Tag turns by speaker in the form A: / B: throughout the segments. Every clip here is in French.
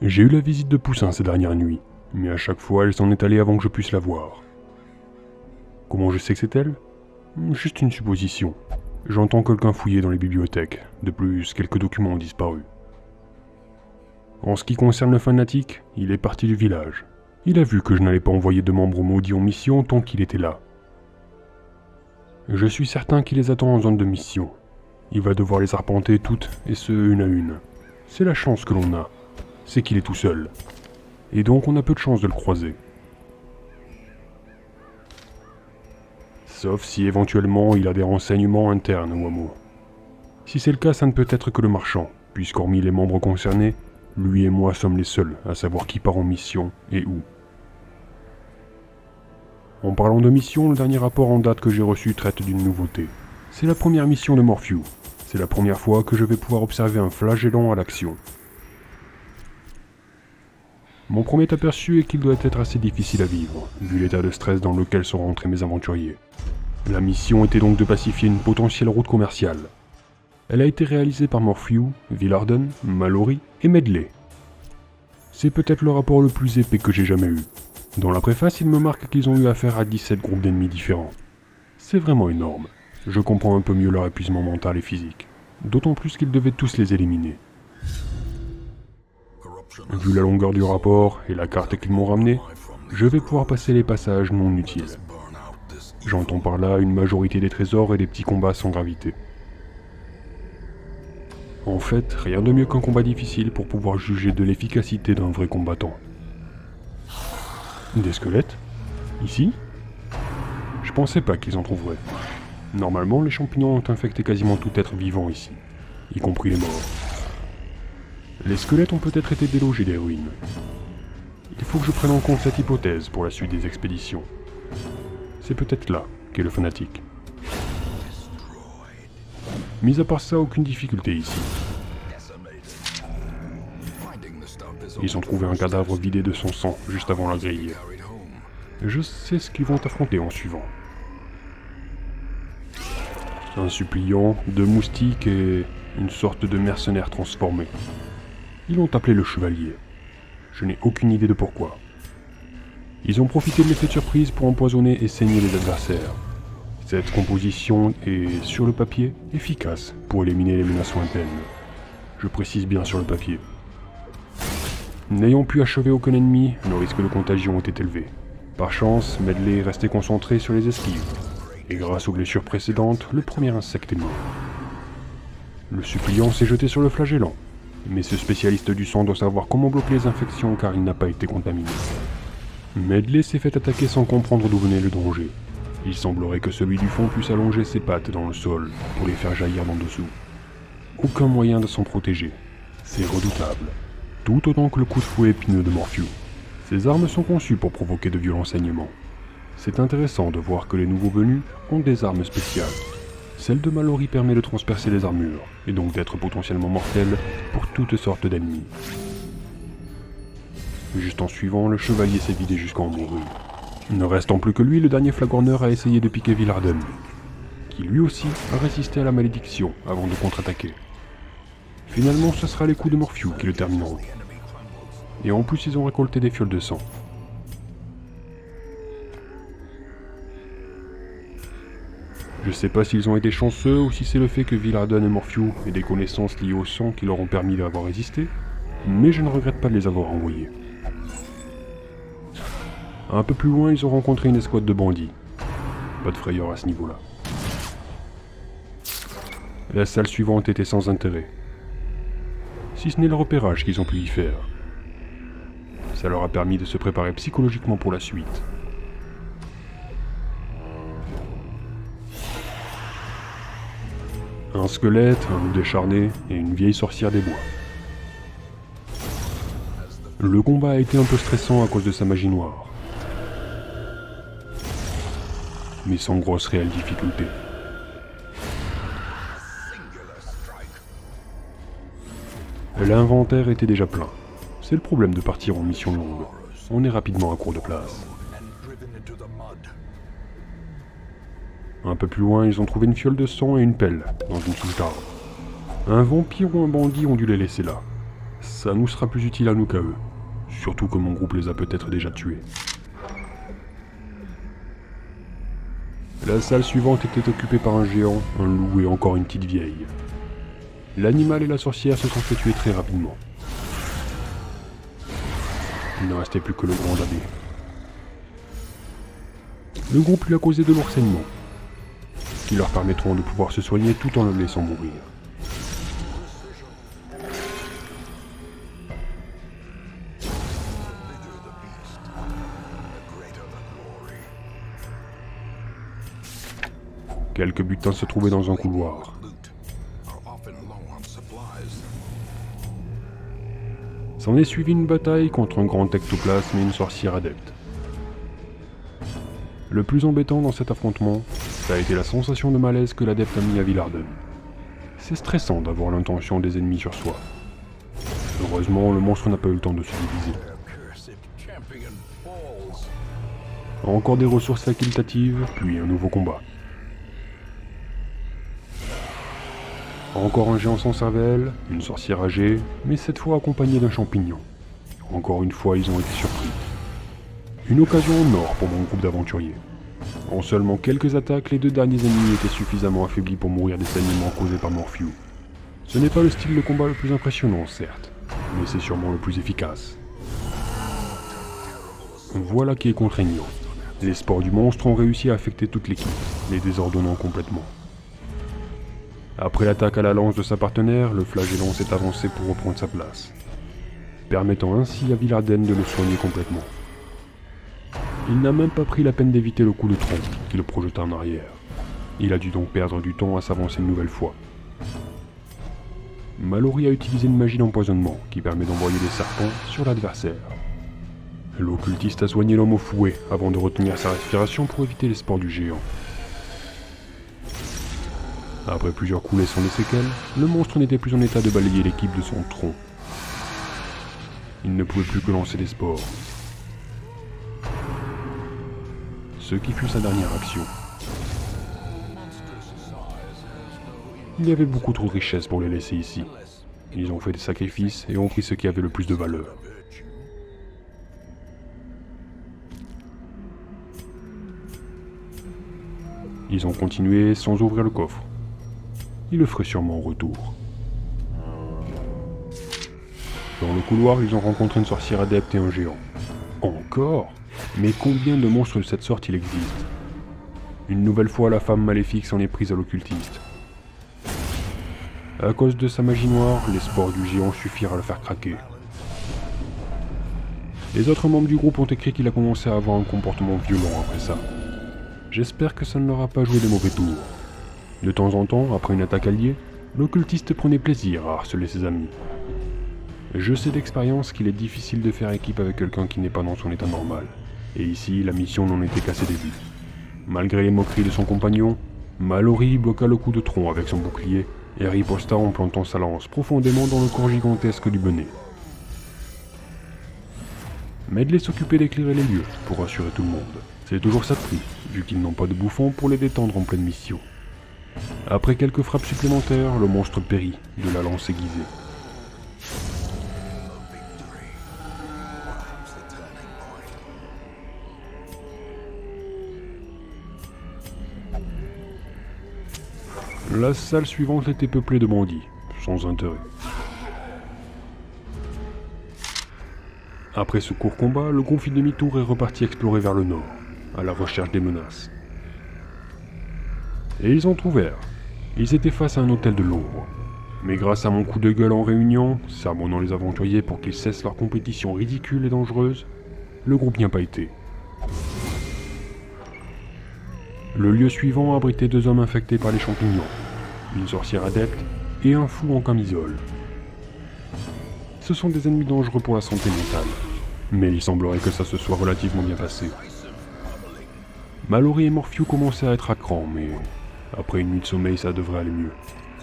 A: J'ai eu la visite de Poussin ces dernières nuits, mais à chaque fois elle s'en est allée avant que je puisse la voir. Comment je sais que c'est elle? Juste une supposition. J'entends quelqu'un fouiller dans les bibliothèques, de plus quelques documents ont disparu. En ce qui concerne le fanatique, il est parti du village. Il a vu que je n'allais pas envoyer de membres maudits en mission tant qu'il était là. Je suis certain qu'il les attend en zone de mission. Il va devoir les arpenter toutes, et ce, une à une. C'est la chance que l'on a, c'est qu'il est tout seul. Et donc on a peu de chance de le croiser. Sauf si éventuellement il a des renseignements internes au hameau. Si c'est le cas, ça ne peut être que le marchand, puisqu'hormis les membres concernés, lui et moi sommes les seuls à savoir qui part en mission et où. En parlant de mission, le dernier rapport en date que j'ai reçu traite d'une nouveauté. C'est la première mission de Morphew. C'est la première fois que je vais pouvoir observer un flagellant à l'action. Mon premier aperçu est qu'il doit être assez difficile à vivre, vu l'état de stress dans lequel sont rentrés mes aventuriers. La mission était donc de pacifier une potentielle route commerciale. Elle a été réalisée par Morphew, Villarden, Mallory et Medley. C'est peut-être le rapport le plus épais que j'ai jamais eu. Dans la préface, il me marque qu'ils ont eu affaire à 17 groupes d'ennemis différents. C'est vraiment énorme. Je comprends un peu mieux leur épuisement mental et physique. D'autant plus qu'ils devaient tous les éliminer. Vu la longueur du rapport et la carte qu'ils m'ont ramenée, je vais pouvoir passer les passages non utiles. J'entends par là une majorité des trésors et des petits combats sans gravité. En fait, rien de mieux qu'un combat difficile pour pouvoir juger de l'efficacité d'un vrai combattant. Des squelettes? Ici? Je pensais pas qu'ils en trouveraient. Normalement, les champignons ont infecté quasiment tout être vivant ici, y compris les morts. Les squelettes ont peut-être été délogés des ruines. Il faut que je prenne en compte cette hypothèse pour la suite des expéditions. C'est peut-être là qu'est le fanatique. Mis à part ça, aucune difficulté ici. Ils ont trouvé un cadavre vidé de son sang juste avant la grille. Je sais ce qu'ils vont affronter en suivant. Un suppliant, 2 moustiques et une sorte de mercenaire transformé. Ils l'ont appelé le chevalier. Je n'ai aucune idée de pourquoi. Ils ont profité de l'effet de surprise pour empoisonner et saigner les adversaires. Cette composition est, sur le papier, efficace pour éliminer les menaces lointaines. Je précise bien sur le papier. N'ayant pu achever aucun ennemi, le risque de contagion était élevé. Par chance, Medley est resté concentré sur les esquives. Et grâce aux blessures précédentes, le premier insecte est mort. Le suppliant s'est jeté sur le flagellant. Mais ce spécialiste du sang doit savoir comment bloquer les infections car il n'a pas été contaminé. Medley s'est fait attaquer sans comprendre d'où venait le danger. Il semblerait que celui du fond puisse allonger ses pattes dans le sol pour les faire jaillir d'en dessous. Aucun moyen de s'en protéger. C'est redoutable. Tout autant que le coup de fouet épineux de Morphew. Ces armes sont conçues pour provoquer de violents saignements. C'est intéressant de voir que les nouveaux venus ont des armes spéciales. Celle de Mallory permet de transpercer les armures, et donc d'être potentiellement mortelle pour toutes sortes d'ennemis. Juste en suivant, le chevalier s'est vidé jusqu'en mourir. Ne restant plus que lui, le dernier flagorneur a essayé de piquer Villarden, qui lui aussi a résisté à la malédiction avant de contre-attaquer. Finalement, ce sera les coups de Morphew qui le termineront. Et en plus, ils ont récolté des fioles de sang. Je sais pas s'ils ont été chanceux ou si c'est le fait que Villarden et Morphew aient des connaissances liées au sang qui leur ont permis d'avoir résisté, mais je ne regrette pas de les avoir envoyés. Un peu plus loin, ils ont rencontré une escouade de bandits. Pas de frayeur à ce niveau-là. La salle suivante était sans intérêt. Si ce n'est le repérage qu'ils ont pu y faire. Ça leur a permis de se préparer psychologiquement pour la suite. Un squelette, un loup décharné et une vieille sorcière des bois. Le combat a été un peu stressant à cause de sa magie noire. Mais sans grosse réelle difficulté. L'inventaire était déjà plein. C'est le problème de partir en mission longue. On est rapidement à court de place. Un peu plus loin, ils ont trouvé une fiole de sang et une pelle, dans une souche d'arbre. Un vampire ou un bandit ont dû les laisser là. Ça nous sera plus utile à nous qu'à eux. Surtout que mon groupe les a peut-être déjà tués. La salle suivante était occupée par un géant, un loup et encore une petite vieille. L'animal et la sorcière se sont fait tuer très rapidement. Il ne restait plus que le grand abbé. Le groupe lui a causé de lourds saignements, qui leur permettront de pouvoir se soigner tout en le laissant mourir. Quelques butins se trouvaient dans un couloir. S'en est suivi une bataille contre un grand ectoplasme et une sorcière adepte. Le plus embêtant dans cet affrontement, ça a été la sensation de malaise que l'adepte a mis à Villarden. C'est stressant d'avoir l'intention des ennemis sur soi. Heureusement, le monstre n'a pas eu le temps de se diviser. Encore des ressources facultatives, puis un nouveau combat. Encore un géant sans cervelle, une sorcière âgée, mais cette fois accompagnée d'un champignon. Encore une fois, ils ont été surpris. Une occasion en or pour mon groupe d'aventuriers. En seulement quelques attaques, les deux derniers ennemis étaient suffisamment affaiblis pour mourir des saignements causés par Morphew. Ce n'est pas le style de combat le plus impressionnant, certes, mais c'est sûrement le plus efficace. Voilà qui est contraignant. Les spores du monstre ont réussi à affecter toute l'équipe, les désordonnant complètement. Après l'attaque à la lance de sa partenaire, le flagellant s'est avancé pour reprendre sa place, permettant ainsi à Villarden de le soigner complètement. Il n'a même pas pris la peine d'éviter le coup de tronc qui le projeta en arrière. Il a dû donc perdre du temps à s'avancer une nouvelle fois. Mallory a utilisé une magie d'empoisonnement qui permet d'envoyer des serpents sur l'adversaire. L'occultiste a soigné l'homme au fouet avant de retenir sa respiration pour éviter les spores du géant. Après plusieurs coups laissant des séquelles, le monstre n'était plus en état de balayer l'équipe de son tronc. Il ne pouvait plus que lancer des spores. Ce qui fut sa dernière action. Il y avait beaucoup trop de richesses pour les laisser ici. Ils ont fait des sacrifices et ont pris ce qui avait le plus de valeur. Ils ont continué sans ouvrir le coffre. Ils le feraient sûrement en retour. Dans le couloir, ils ont rencontré une sorcière adepte et un géant. Encore? Mais combien de monstres de cette sorte il existe? Une nouvelle fois, la femme maléfique s'en est prise à l'occultiste. À cause de sa magie noire, les spores du géant suffirent à le faire craquer. Les autres membres du groupe ont écrit qu'il a commencé à avoir un comportement violent après ça. J'espère que ça ne leur a pas joué de mauvais tours. De temps en temps, après une attaque alliée, l'occultiste prenait plaisir à harceler ses amis. Je sais d'expérience qu'il est difficile de faire équipe avec quelqu'un qui n'est pas dans son état normal. Et ici, la mission n'en était qu'à ses débuts. Malgré les moqueries de son compagnon, Mallory bloqua le coup de tronc avec son bouclier et riposta en plantant sa lance profondément dans le corps gigantesque du bonnet. Medley s'occupait d'éclairer les lieux pour rassurer tout le monde. C'est toujours ça de prix, vu qu'ils n'ont pas de bouffon pour les détendre en pleine mission. Après quelques frappes supplémentaires, le monstre périt de la lance aiguisée. La salle suivante était peuplée de bandits, sans intérêt. Après ce court combat, le groupe fit demi-tour et repartit explorer vers le nord, à la recherche des menaces. Et ils en trouvèrent. Ils étaient face à un hôtel de l'ombre. Mais grâce à mon coup de gueule en réunion, sermonnant les aventuriers pour qu'ils cessent leur compétition ridicule et dangereuse, le groupe n'y a pas été. Le lieu suivant abritait 2 hommes infectés par les champignons, une sorcière adepte et un fou en camisole. Ce sont des ennemis dangereux pour la santé mentale, mais il semblerait que ça se soit relativement bien passé. Mallory et Morphew commençaient à être à cran, mais après une nuit de sommeil, ça devrait aller mieux.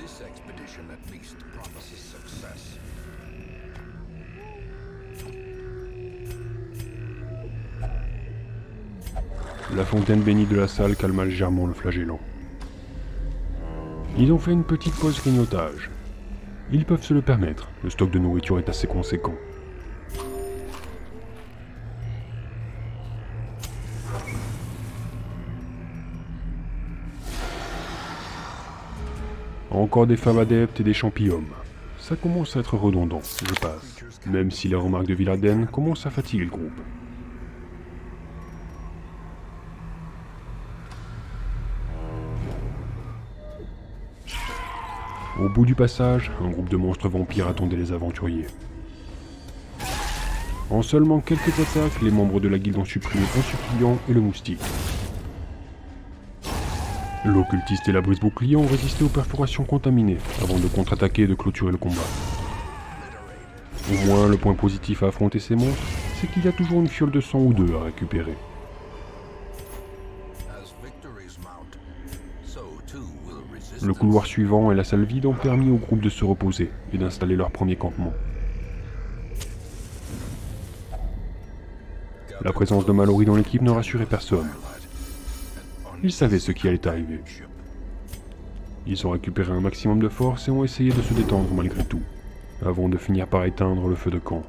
A: La fontaine bénie de la salle calma légèrement le flagellant. Ils ont fait une petite pause grignotage. Ils peuvent se le permettre, le stock de nourriture est assez conséquent. Encore des femmes adeptes et des champignons. Ça commence à être redondant, je passe. Même si les remarques de Villarden commencent à fatiguer le groupe. Au bout du passage, un groupe de monstres vampires attendait les aventuriers. En seulement quelques attaques, les membres de la guilde ont supprimé un suppliant et le moustique. L'occultiste et la brise-bouclier ont résisté aux perforations contaminées, avant de contre-attaquer et de clôturer le combat. Au moins, le point positif à affronter ces monstres, c'est qu'il y a toujours une fiole de sang ou deux à récupérer. Le couloir suivant et la salle vide ont permis au groupe de se reposer et d'installer leur premier campement. La présence de Mallory dans l'équipe ne rassurait personne. Ils savaient ce qui allait arriver. Ils ont récupéré un maximum de force et ont essayé de se détendre malgré tout, avant de finir par éteindre le feu de camp.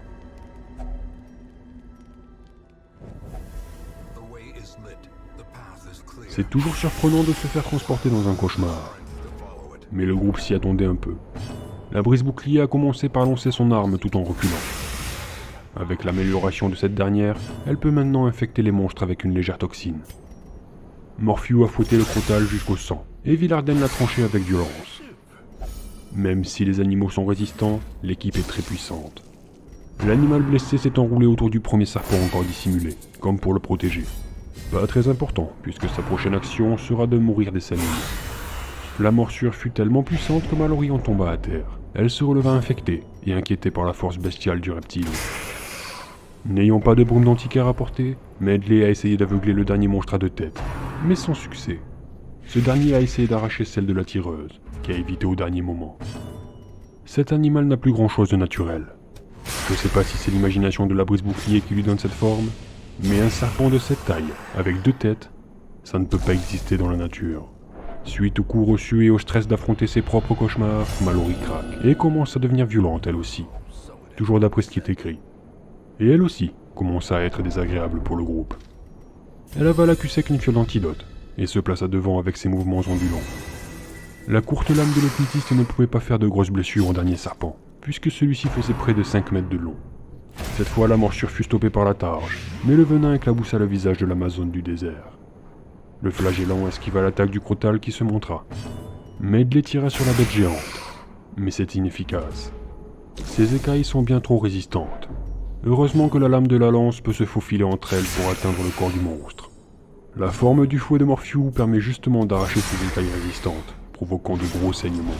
A: C'est toujours surprenant de se faire transporter dans un cauchemar. Mais le groupe s'y attendait un peu. La brise-bouclier a commencé par lancer son arme tout en reculant. Avec l'amélioration de cette dernière, elle peut maintenant infecter les monstres avec une légère toxine. Morphew a fouetté le crotal jusqu'au sang, et Villarden l'a tranché avec violence. Même si les animaux sont résistants, l'équipe est très puissante. L'animal blessé s'est enroulé autour du premier serpent encore dissimulé, comme pour le protéger. Pas très important, puisque sa prochaine action sera de mourir des saignements. La morsure fut tellement puissante que Mallory en tomba à terre. Elle se releva infectée et inquiétée par la force bestiale du reptile. N'ayant pas de brume d'antiquaire à porter, Medley a essayé d'aveugler le dernier monstre à deux têtes, mais sans succès. Ce dernier a essayé d'arracher celle de la tireuse, qui a évité au dernier moment. Cet animal n'a plus grand chose de naturel. Je sais pas si c'est l'imagination de la brise-bouclier qui lui donne cette forme, mais un serpent de cette taille, avec deux têtes, ça ne peut pas exister dans la nature. Suite au coup reçu et au stress d'affronter ses propres cauchemars, Mallory craque et commence à devenir violente elle aussi, toujours d'après ce qui est écrit. Et elle aussi commence à être désagréable pour le groupe. Elle avale à cul sec une fiole d'antidote et se plaça devant avec ses mouvements ondulants. La courte lame de l'occultiste ne pouvait pas faire de grosses blessures au dernier serpent, puisque celui-ci faisait près de 5 mètres de long. Cette fois, la morsure fut stoppée par la targe, mais le venin éclaboussa le visage de l'Amazone du désert. Le flagellant esquiva l'attaque du crotal qui se montra. Medley tira sur la bête géante, mais c'est inefficace. Ses écailles sont bien trop résistantes. Heureusement que la lame de la lance peut se faufiler entre elles pour atteindre le corps du monstre. La forme du fouet de Morphew permet justement d'arracher ces écailles résistantes, provoquant de gros saignements.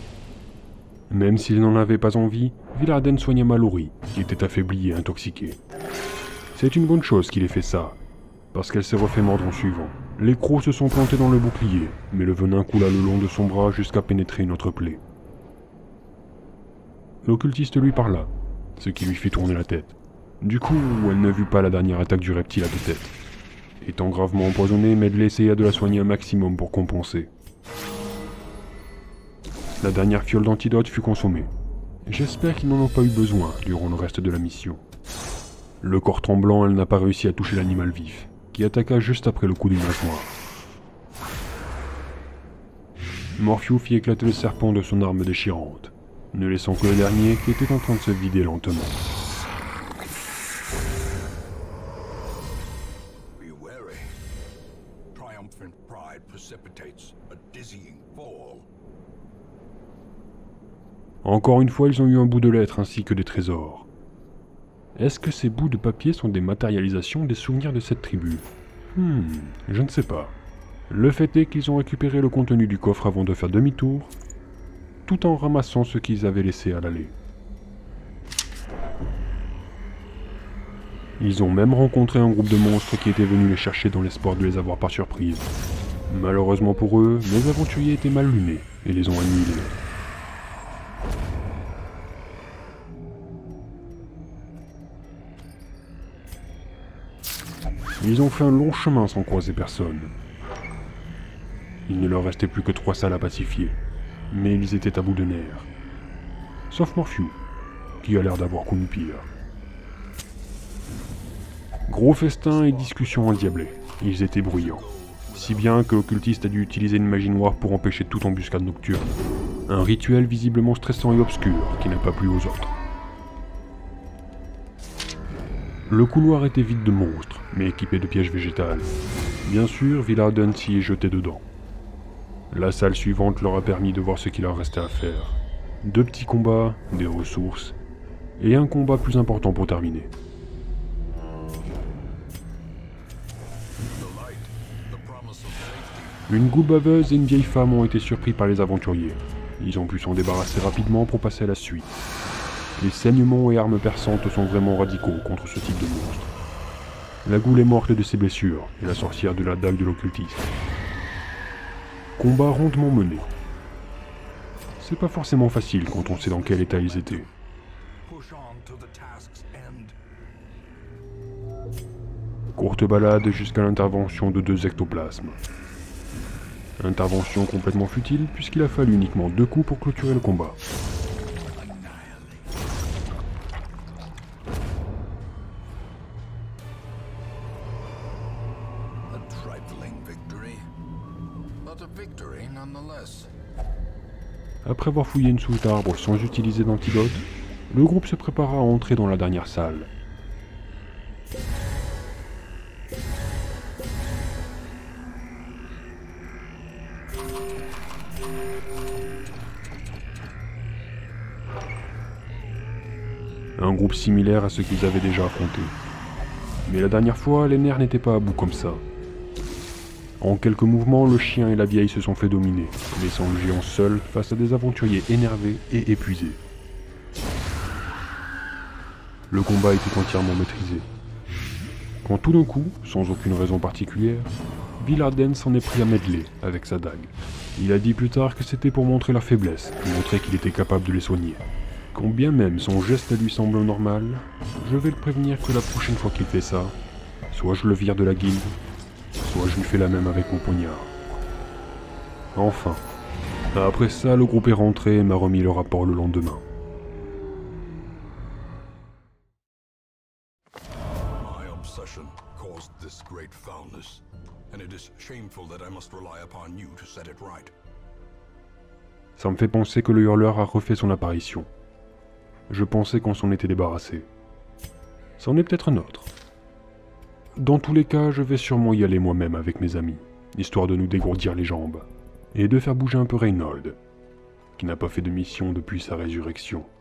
A: Même s'il n'en avait pas envie, Villarden soigna Mallory, qui était affaiblie et intoxiquée. C'est une bonne chose qu'il ait fait ça, parce qu'elle s'est refait mordre en suivant. Les crocs se sont plantés dans le bouclier, mais le venin coula le long de son bras jusqu'à pénétrer une autre plaie. L'occultiste lui parla, ce qui lui fit tourner la tête. Du coup, elle ne vit pas la dernière attaque du reptile à deux têtes. Étant gravement empoisonnée, Medley essaya de la soigner un maximum pour compenser. La dernière fiole d'antidote fut consommée. J'espère qu'ils n'en ont pas eu besoin durant le reste de la mission. Le corps tremblant, elle n'a pas réussi à toucher l'animal vif, qui attaqua juste après le coup d'une nageoire. Morphew fit éclater le serpent de son arme déchirante, ne laissant que le dernier qui était en train de se vider lentement. Encore une fois, ils ont eu un bout de lettre ainsi que des trésors. Est-ce que ces bouts de papier sont des matérialisations des souvenirs de cette tribu? Je ne sais pas. Le fait est qu'ils ont récupéré le contenu du coffre avant de faire demi-tour, tout en ramassant ce qu'ils avaient laissé à l'aller. Ils ont même rencontré un groupe de monstres qui étaient venus les chercher dans l'espoir de les avoir par surprise. Malheureusement pour eux, les aventuriers étaient mal lunés et les ont annihilés. Ils ont fait un long chemin sans croiser personne. Il ne leur restait plus que 3 salles à pacifier, mais ils étaient à bout de nerfs. Sauf Morphew, qui a l'air d'avoir connu pire. Gros festin et discussions endiablées. Ils étaient bruyants. Si bien que l'occultiste a dû utiliser une magie noire pour empêcher toute embuscade nocturne. Un rituel visiblement stressant et obscur qui n'a pas plu aux autres. Le couloir était vide de monstres, mais équipé de pièges végétales. Bien sûr, Villarden s'y est jeté dedans. La salle suivante leur a permis de voir ce qu'il leur restait à faire. 2 petits combats, des ressources, et un combat plus important pour terminer. Une goule baveuse et une vieille femme ont été surpris par les aventuriers. Ils ont pu s'en débarrasser rapidement pour passer à la suite. Les saignements et armes perçantes sont vraiment radicaux contre ce type de monstre. La goule est morte de ses blessures, et la sorcière de la dague de l'occultiste. Combat rondement mené. C'est pas forcément facile quand on sait dans quel état ils étaient. Courte balade jusqu'à l'intervention de 2 ectoplasmes. Intervention complètement futile puisqu'il a fallu uniquement 2 coups pour clôturer le combat. Après avoir fouillé une souche d'arbre sans utiliser d'antidote, le groupe se prépara à entrer dans la dernière salle. Un groupe similaire à ce qu'ils avaient déjà affronté. Mais la dernière fois, les nerfs n'étaient pas à bout comme ça. En quelques mouvements, le chien et la vieille se sont fait dominer, laissant le géant seul face à des aventuriers énervés et épuisés. Le combat était entièrement maîtrisé. Quand tout d'un coup, sans aucune raison particulière, Villarden s'en est pris à Medley avec sa dague. Il a dit plus tard que c'était pour montrer leur faiblesse, et montrer qu'il était capable de les soigner. Quand bien même son geste lui semble normal, je vais le prévenir que la prochaine fois qu'il fait ça, soit je le vire de la guilde, soit je lui fais la même avec mon poignard. Enfin, après ça, le groupe est rentré et m'a remis le rapport le lendemain. Ça me fait penser que le hurleur a refait son apparition. Je pensais qu'on s'en était débarrassé. C'en est peut-être un autre. Dans tous les cas, je vais sûrement y aller moi-même avec mes amis, histoire de nous dégourdir les jambes, et de faire bouger un peu Reynold, qui n'a pas fait de mission depuis sa résurrection.